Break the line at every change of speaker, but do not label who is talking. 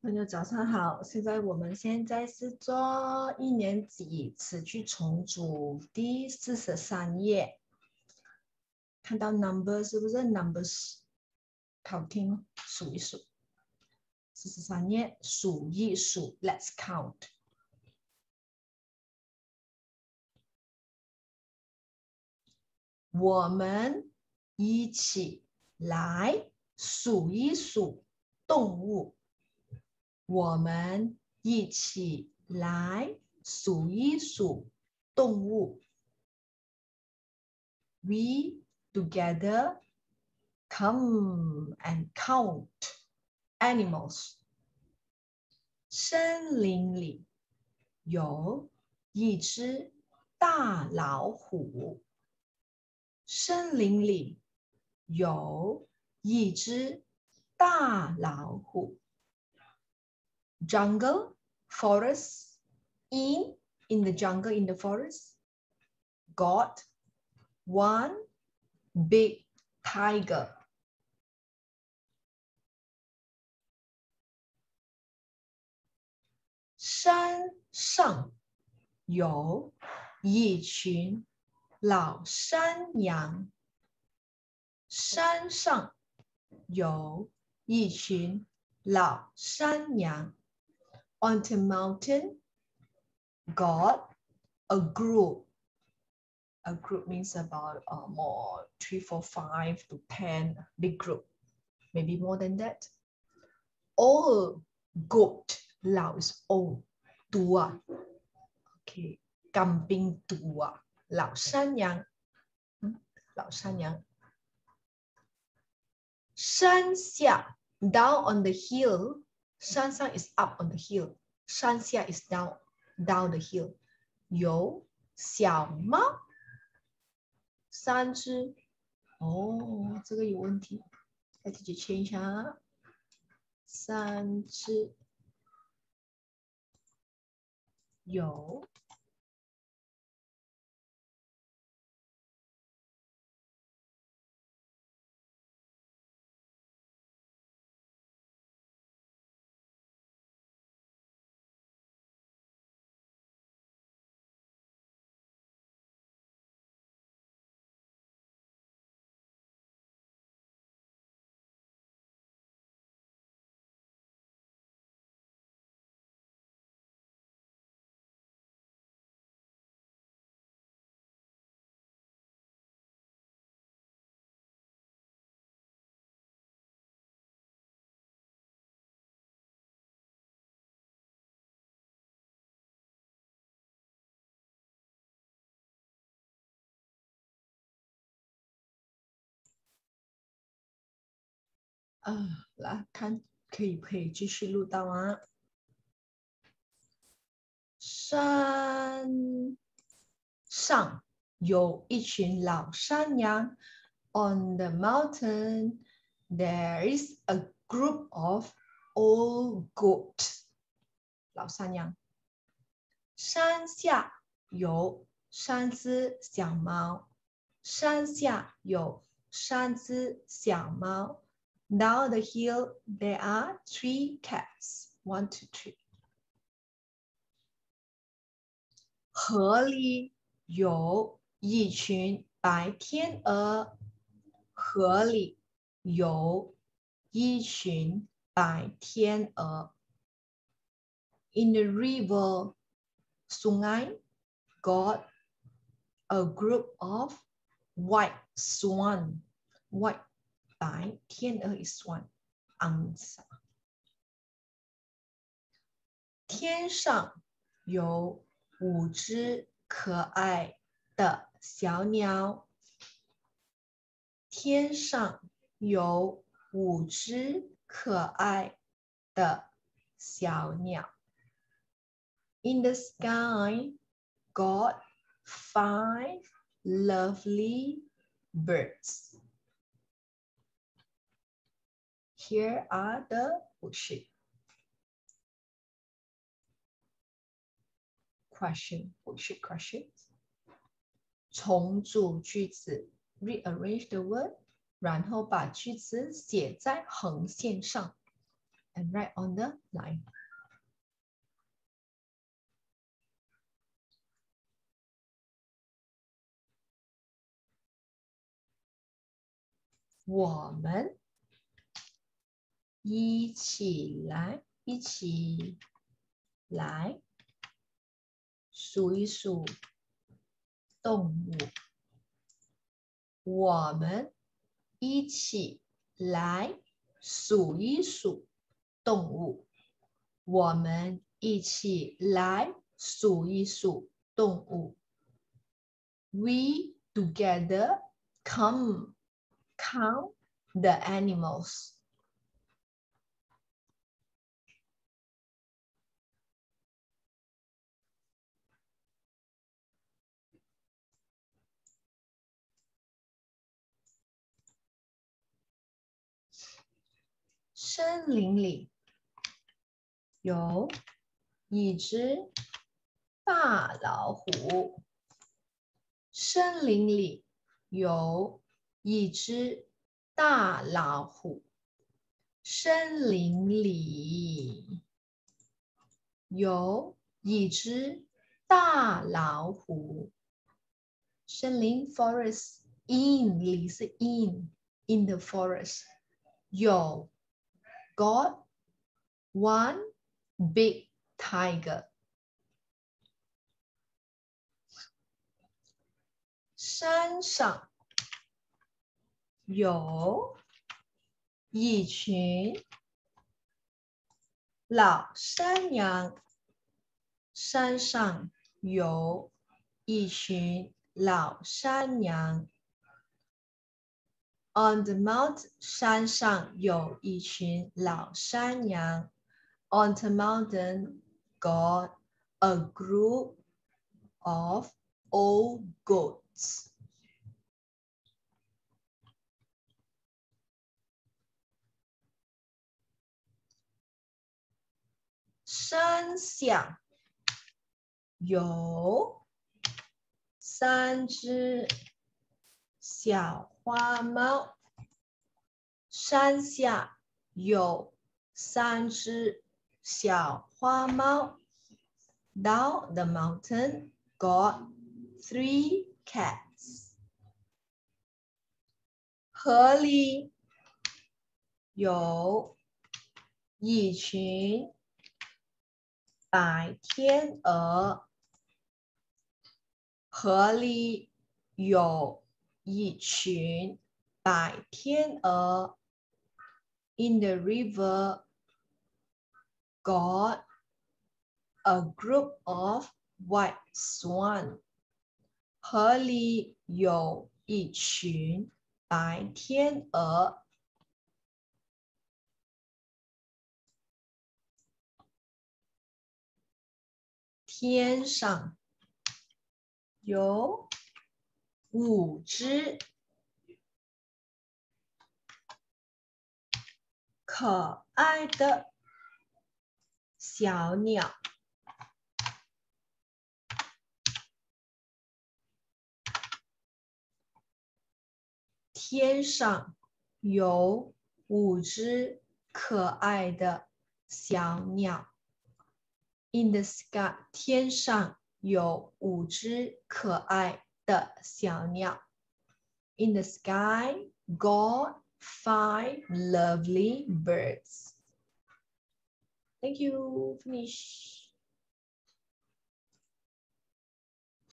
朋友早上好，现在是做一年级词句重组第43页，看到 number 是不是 numbers？ 好听，数一数。43页数一数 ，Let's count。我们一起来数一数动物。我们一起来数一数动物。We together come and count animals. 森林里有一只大老虎。森林里有一只大老虎。Jungle, forest, in the jungle, in the forest, got one big tiger. 山上有一群老山羊。山上有一群老山羊。On the mountain, got a group. A group means about more 3, 4, 5 to 10 big group, maybe more than that. All goat, 老 is old, tua. Okay, kambing tua, 老山羊，老山羊。山下 down on the hill. 山上 is up on the hill. 山下 is down the hill. 有小猫3只。哦，这个有问题，来自己签一下。3只有来看可以继续录到啊。山上有一群老山羊。On the mountain, there is a group of old goat. 老山羊。山下有3只小猫。山下有3只小猫。Down the hill, there are 3 cats. 1, 2, 3. 河里有一群白天鹅。河里有一群白天鹅。In the river, sungai, got a group of white swan. White 白天鹅 is swan. 昂撒。天上有5只可爱的小鸟。天上有5只可爱的小鸟。In the sky, got 5 lovely birds. Here are the worksheet. Worksheet questions. 重组句子 rearrange the word, 然后把句子写在横线上。 and write on the line. 我们一起来数一数动物。我们一起来数一数动物。我们一起来数一数动物。We together count the animals. 森林里有一只大老虎。森林里有一只大老虎。森林里有一只大老虎。森林 forest in 里是 in the forest 有 got one big tiger. 山上有一群老山羊。山上有一群老山羊。On the mountain 山上有一群老山羊。On the mountain got a group of old goats. 山下有3只小花猫。山下有3只小花猫。Down the mountain got 3 cats. 河里有一群白天鹅。河里有一群白天鹅。In the river got a group of white swan. 河里有一群白天鹅。天上有5只可爱的小鸟。天上有5只可爱的小鸟。In the sky 天上有5只可爱的小鸟。In the sky got 5 lovely birds. Thank you. Finish.